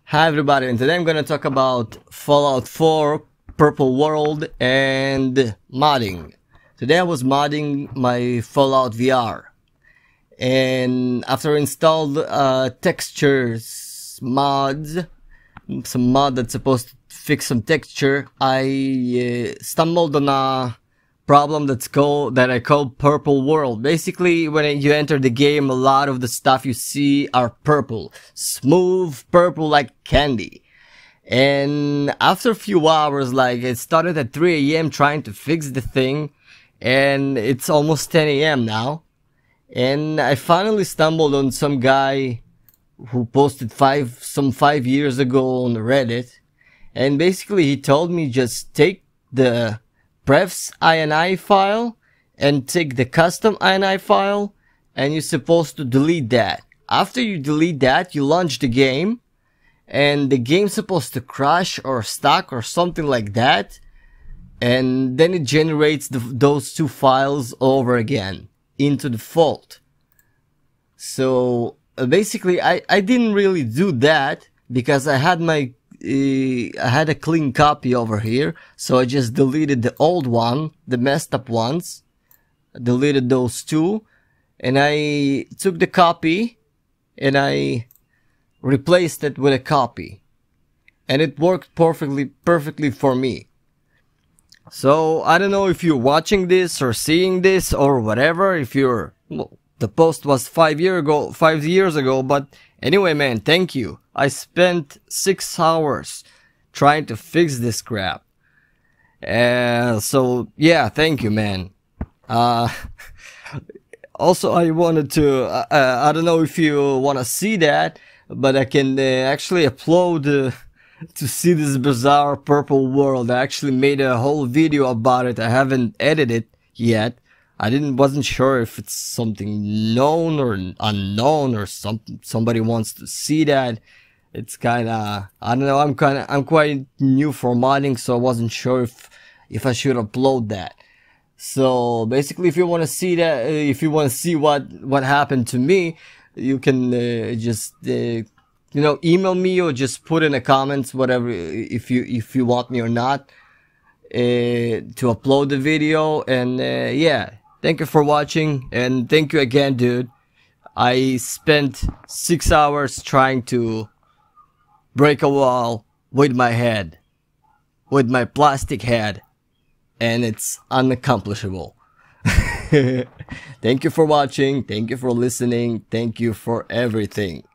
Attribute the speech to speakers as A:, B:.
A: Hi everybody, and today I'm gonna talk about Fallout 4, Purple World, and modding. Today I was modding my Fallout VR, and after I installed textures mods, some mod that's supposed to fix some texture, I stumbled on a problem that I call Purple World. Basically, when you enter the game, a lot of the stuff you see are purple, smooth purple like candy. And after a few hours, like it started at 3 AM trying to fix the thing, and it's almost 10 AM now. And I finally stumbled on some guy who posted 5 years ago on Reddit, and basically he told me just take the prefs INI file and take the custom INI file, and you're supposed to delete that. After you delete that, you launch the game, and the game's supposed to crash or stuck or something like that, and then it generates those two files over again into the default. So basically I didn't really do that because I had a clean copy over here, so I just deleted the old one, the messed up ones, deleted those two, and I took the copy and I replaced it with a copy, and it worked perfectly for me. So I don't know if you're watching this or seeing this or whatever, if you're, well, the post was 5 years ago, but anyway, man, thank you. I spent 6 hours trying to fix this crap. So yeah, thank you, man. Also, I wanted to, I don't know if you want to see that, but I can actually upload to see this bizarre purple world. I actually made a whole video about it. I haven't edited it yet. I wasn't sure if it's something known or unknown or somebody wants to see that. It's kinda, I don't know, I'm quite new for modding, so I wasn't sure if I should upload that. So basically, if you want to see that, if you want to see what happened to me, you can just email me or just put in the comments whatever, if you want me or not to upload the video. And yeah, thank you for watching, and thank you again, dude. I spent 6 hours trying to break a wall with my head, with my plastic head, and it's unaccomplishable. Thank you for watching, thank you for listening, thank you for everything.